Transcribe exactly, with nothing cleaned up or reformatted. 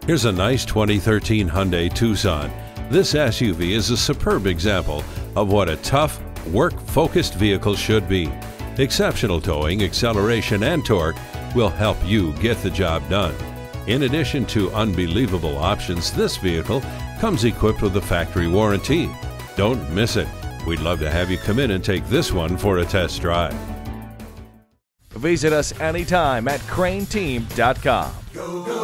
Here's a nice twenty thirteen Hyundai Tucson. This S U V is a superb example of what a tough, work-focused vehicle should be. Exceptional towing, acceleration, and torque will help you get the job done. In addition to unbelievable options, this vehicle comes equipped with a factory warranty. Don't miss it. We'd love to have you come in and take this one for a test drive. Visit us anytime at crain team dot com. Go, go.